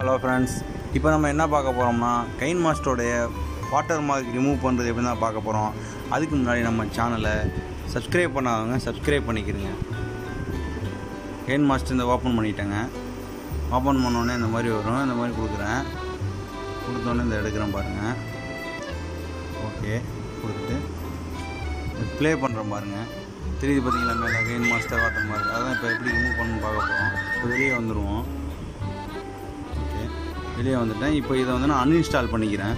Hello friends, இப்போ நம்ம என்ன பார்க்க போகிறோம்னா KineMasterோடைய வாட்டர் மார்க் ரிமூவ் பண்ணுறது எப்படி தான் பார்க்க போகிறோம். அதுக்கு முன்னாடி நம்ம சேனலை சப்ஸ்கிரைப் பண்ணாதவங்க சப்ஸ்கிரைப் பண்ணிக்கிறங்க. KineMaster இந்த ஓப்பன் பண்ணிட்டேங்க. ஓப்பன் பண்ணோடனே இந்த மாதிரி வரும். இந்த மாதிரி கொடுக்குறேன். கொடுத்தோன்னே இந்த எடுக்கிறேன் பாருங்கள். ஓகே கொடுத்துட்டு ப்ளே பண்ணுறேன் பாருங்கள். தெரியுது பார்த்தீங்களா மேலே KineMaster வாட்டர் மார்க். அதான் இப்போ எப்படி ரிமூவ் பண்ணணும்னு பார்க்க போகிறோம். இப்போ வெளியே வந்துடுவோம். வெளியே வந்துட்டேன். இப்போ இதை வந்து நான் அன்இன்ஸ்டால் பண்ணிக்கிறேன்.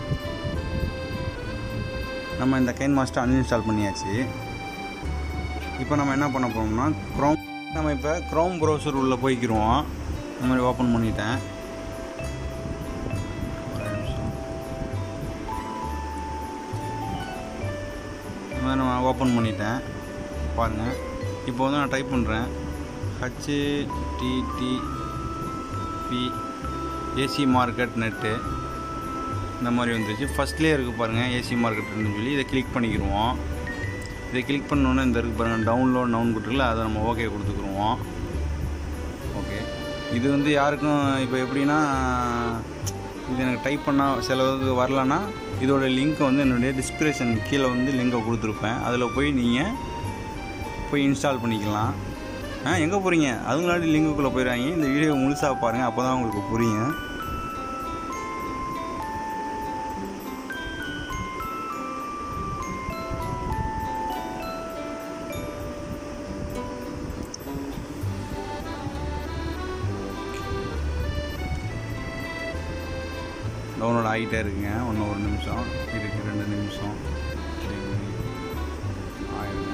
நம்ம இந்த KineMaster அன்இன்ஸ்டால் பண்ணியாச்சு. இப்போ நம்ம என்ன பண்ண போகிறோம்னா நம்ம இப்போ க்ரோம் ப்ரௌசர் உள்ளே போய்க்கிருவோம். இந்த மாதிரி ஓப்பன் பண்ணிட்டேன். இந்த மாதிரி நான் ஓப்பன் பண்ணிட்டேன் பாருங்கள். இப்போ வந்து நான் டைப் பண்ணுறேன் http ஏசி மார்க்கெட் நெட்டு. இந்த மாதிரி வந்துருச்சு. ஃபஸ்ட்லேயே இருக்குது பாருங்கள் ஏசி மார்க்கெட்னு சொல்லி இதை கிளிக் பண்ணிக்கிடுவோம். இதை கிளிக் பண்ணோன்னே இந்த இருக்குது பாருங்கள் டவுன்லோட் நவுன் கொடுத்துருக்குல, அதை நம்ம ஓகே கொடுத்துக்குருவோம். ஓகே, இது வந்து யாருக்கும் இப்போ எப்படின்னா இது எனக்கு டைப் பண்ணால் சிலவுக்கு வரலன்னா இதோட லிங்க்கை வந்து என்னுடைய டிஸ்கிரிப்ஷன் கீழே வந்து லிங்கை கொடுத்துருப்பேன். அதில் போய் நீங்கள் போய் இன்ஸ்டால் பண்ணிக்கலாம். எங்கே போகிறீங்க? அது முன்னாடி லிங்குக்குள்ளே போயிடுறாங்க. இந்த வீடியோ முழுசாக பாருங்கள், அப்போ தான் உங்களுக்கு புரியும். டவுன்லோட் ஆகிட்டே இருக்குங்க. ஒன்று ஒரு நிமிஷம் இருக்குது, 2 நிமிஷம் ஆயிடுங்க.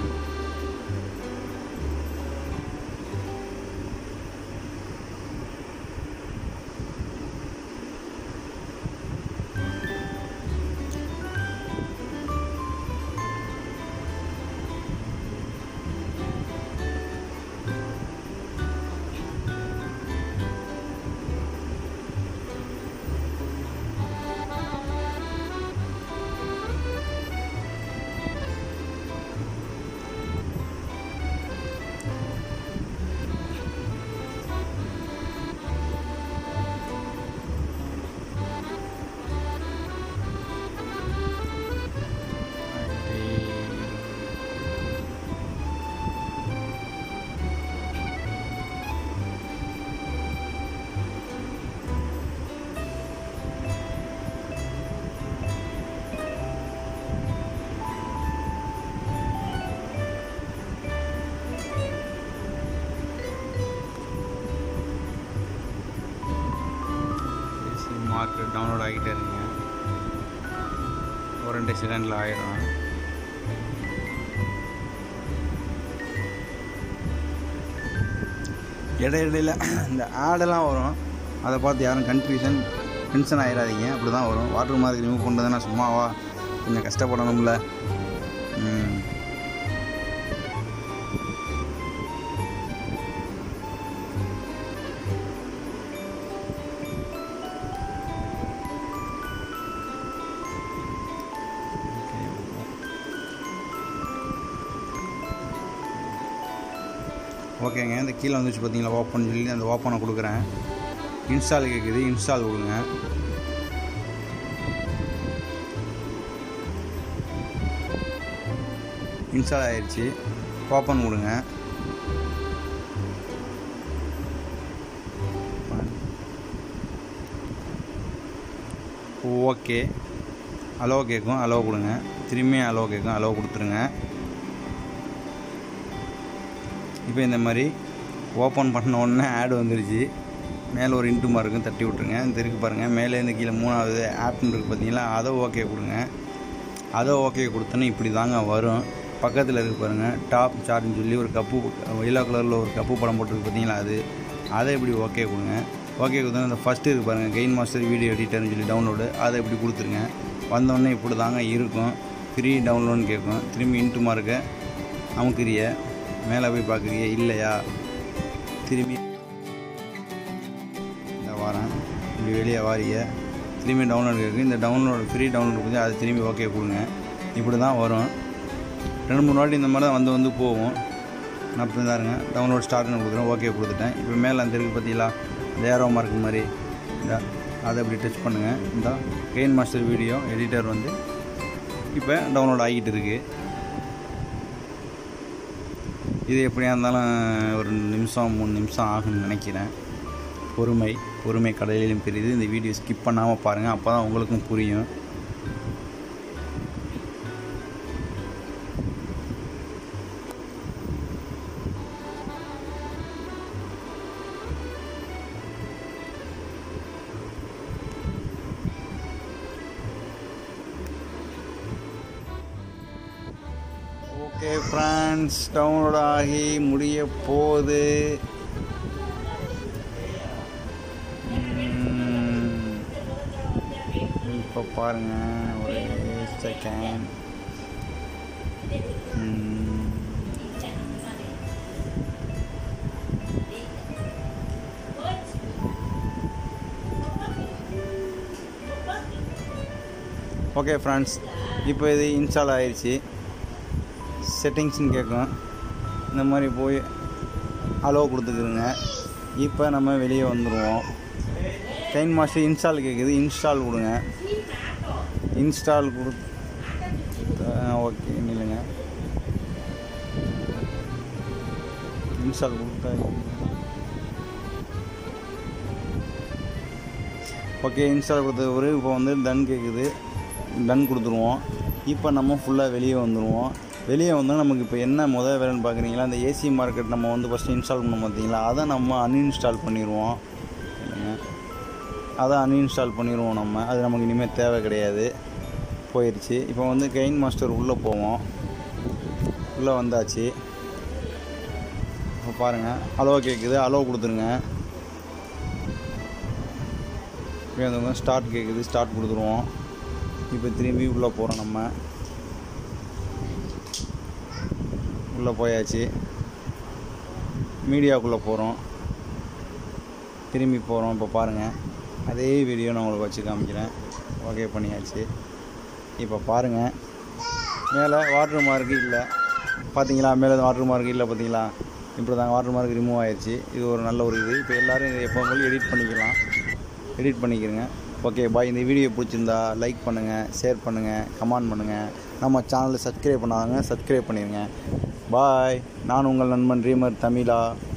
மார்க்கெட் டவுன்லோட் ஆகிட்டே இருக்குங்க. ஒரு 2 செகண்டில் ஆயிடும். இடையில இந்த ஆடெல்லாம் வரும். அதை பார்த்து யாரும் டென்ஷன் ஆகிடாதீங்க. அப்படி தான் வரும். வாட்டர் மார்க் ரிமூவ் பண்ணுறதுன்னா சும்மாவா, கொஞ்சம் கஷ்டப்படணும்ல. ஓகேங்க, இந்த கீழே வந்துச்சு பார்த்தீங்களா ஓப்பன் சொல்லி, அந்த ஓப்பனை கொடுக்குறேன். இன்ஸ்டால் கேட்குது, இன்ஸ்டால் கொடுங்க. இன்ஸ்டால் ஆயிடுச்சு. ஓப்பன் கொடுங்க. ஓகே, அலோ கேட்கும், அலோ கொடுங்க. திரும்பியும் அலோ கேட்கும், அலோ கொடுத்துருங்க. இப்போ இந்த மாதிரி ஓப்பன் பண்ண உடனே ஆடு வந்துருச்சு. மேலே ஒரு இன்ட்டு மார்க்கும் தட்டி விட்ருங்க. இந்த இருக்குது பாருங்கள், மேலேருந்து கீழே 3வது ஆப்னு இருக்குது பார்த்தீங்களா, அதை ஓகே கொடுங்க. அதை ஓகே கொடுத்தோன்னே இப்படி தாங்க வரும். பக்கத்தில் இருக்குது பாருங்கள் டாப் சார்ஜ்னு சொல்லி ஒரு கப்பு, எல்லோ கலரில் ஒரு கப்பு படம் போட்டுருக்கு பார்த்தீங்களா, அதை இப்படி ஓகே கொடுங்க. ஓகே கொடுத்தோன்னா இந்த ஃபஸ்ட்டு இருக்குது பாருங்கள் KineMaster வீடியோ எடிட்டர்னு சொல்லி டவுன்லோடு, அதை இப்படி கொடுத்துருங்க. வந்தோடனே இப்படி தாங்க இருக்கும். ஃப்ரீ டவுன்லோடுன்னு கேட்கும். திரும்பி இன்ட்டு மார்க்கை அமுக்குறிய, மேலே போய் பார்க்குறீங்க இல்லையா, திரும்பி இந்த வாரம் இப்படி வெளியே வாரிய, திரும்பி டவுன்லோடு இருக்குது. இந்த டவுன்லோடு ஃப்ரீ டவுன்லோடு கொடுத்து அதை திரும்பி ஓகே கொடுங்க. இப்படி தான் வரும். 2-3 வாட்டி இந்த மாதிரி தான் வந்து போகும். நான் இப்போ தாருங்க டவுன்லோட் ஸ்டார்ட்னு கொடுக்குறேன். ஓகே கொடுத்துட்டேன். இப்போ மேலே அந்த இருக்குது பார்த்தீங்களா, அந்த ஏரோ மார்க் மாதிரி அதை அப்படி டச் பண்ணுங்கள். இந்த கெயின் மாஸ்டர் வீடியோ எடிட்டர் வந்து இப்போ டவுன்லோட் ஆகிட்டு இருக்குது. இது எப்படியா இருந்தாலும் ஒரு 2 நிமிஷம் 3 நிமிஷம் ஆகும்னு நினைக்கிறேன். பொறுமை கடலிலும் பெரியது. இந்த வீடியோ ஸ்கிப் பண்ணாமல் பாருங்கள், அப்போ தான் உங்களுக்கும் புரியும். ஓகே ஃப்ரெண்ட்ஸ், டவுன்லோட் ஆகி முடிய போகுது. இப்போ பாருங்கள், ஒரு செகண்ட். ஓகே ஃப்ரெண்ட்ஸ், இப்போ இது இன்ஸ்டால் ஆயிடுச்சு. செட்டிங்ஸ்னு கேட்கும், இந்த மாதிரி போய் அலோவ் கொடுத்துக்குறோங்க. இப்போ நம்ம வெளியே வந்துடுவோம். கெயின் மாஸ்டர் இன்ஸ்டால் கேட்குது, இன்ஸ்டால் கொடுங்க. இன்ஸ்டால் ஓகே இல்லைங்க, இன்ஸ்டால் கொடுத்தா ஓகே. இன்ஸ்டால் கொடுத்தது இப்போ வந்து டன் கேட்குது, டன் கொடுத்துருவோம். இப்போ நம்ம ஃபுல்லாக வெளியே வந்துடுவோம். வெளியே வந்தால் நமக்கு இப்போ என்ன வேலைன்னு பார்க்குறீங்களா, அந்த ஏசி மார்க்கெட் நம்ம வந்து ஃபஸ்ட்டு இன்ஸ்டால் பண்ணோம் பார்த்தீங்களா, அதை நம்ம அன்இன்ஸ்டால் பண்ணிடுவோம். இல்லைங்க, அதை அன்இன்ஸ்டால் பண்ணிடுவோம் நம்ம. அது நமக்கு இனிமேல் தேவை கிடையாது, போயிடுச்சு. இப்போ வந்து கெயின் மாஸ்டர் உள்ளே போவோம். உள்ளே வந்தாச்சு. இப்போ பாருங்கள், அலோவ் கேட்குது, அலோவ் கொடுத்துருங்க. இப்போ ஸ்டார்ட் கேட்குது, ஸ்டார்ட் கொடுத்துருவோம். இப்போ திரும்பி உள்ளே போகிறோம். நம்ம உள்ளே போயாச்சு. மீடியாவுக்குள்ளே போகிறோம், திரும்பி போகிறோம். இப்போ பாருங்கள், அதே வீடியோ நான் உங்களுக்கு வச்சு காமிக்கிறேன். ஓகே பண்ணியாச்சு. இப்போ பாருங்கள், மேலே வாட்டர் மார்க்கு இல்லை பார்த்தீங்களா, மேலே வாட்டர் மார்க்கு இல்லை பார்த்தீங்களா. இப்படி தாங்க வாட்டர் மார்க் ரிமூவ் ஆயிடுச்சு. இது ஒரு நல்ல ஒரு இது. இப்போ எல்லோரும் இதை எப்போ போல எடிட் பண்ணிக்கிறேங்க. Okay bye. இந்த வீடியோ பிடிச்சிருந்தா லைக் பண்ணுங்கள், ஷேர் பண்ணுங்கள், கமெண்ட் பண்ணுங்கள். நம்ம சேனலை சப்ஸ்கிரைப் பண்ணாங்க, சப்ஸ்கிரைப் பண்ணிடுங்க. பாய். நான் உங்கள் நண்பன் ட்ரீமர் தமிழா.